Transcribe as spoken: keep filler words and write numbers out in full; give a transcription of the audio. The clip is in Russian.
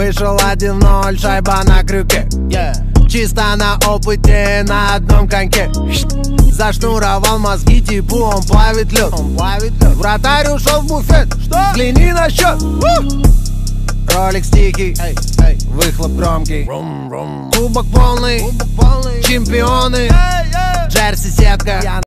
Вышел один ноль, шайба на крюке, yeah. Чисто на опыте, на одном коньке. Зашнуровал мозги типу, он плавит лед. Вратарь ушел в буфет, что? Взгляни на счет. Ролик стики, эй, эй. Выхлоп громкий, рум, рум. Кубок полный, Кубок полный. Чемпионы, эй, эй. Джерси сетка.